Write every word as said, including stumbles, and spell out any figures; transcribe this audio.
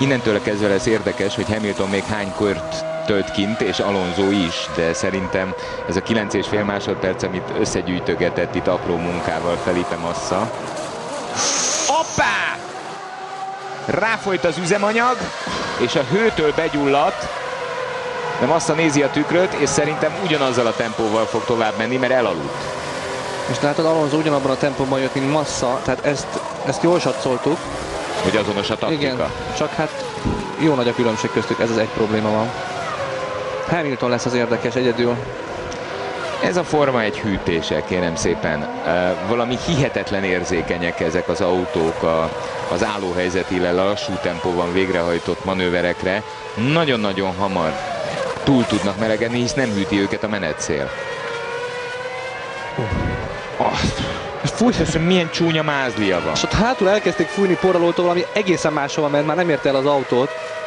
Innentől kezdve lesz érdekes, hogy Hamilton még hány kört tölt kint, és Alonso is, de szerintem ez a kilenc és fél másodperc, amit összegyűjtögetett itt apró munkával Felipe Massa. Hoppá! Ráfolyt az üzemanyag, és a hőtől begyulladt, de Massa nézi a tükröt, és szerintem ugyanazzal a tempóval fog tovább menni, mert elaludt. És látod, Alonso ugyanabban a tempóban jött, mint Massa, tehát ezt, ezt jól satszoltuk. Hogy azonos a taktika. Igen, csak hát jó nagy a különbség köztük, ez az egy probléma van. Hamilton lesz az érdekes egyedül. Ez a Forma egy hűtése, kérem szépen. Uh, valami hihetetlen érzékenyek ezek az autók a, az állóhelyzet, illetve lassú tempóban végrehajtott manőverekre. Nagyon-nagyon hamar túl tudnak melegedni, hisz nem hűti őket a menetszél. Uh. Oh. Fújj, milyen csúnya mázlia van. És ott hátul elkezdték fújni porralótól, valami egészen máshova ment, már nem érte el az autót.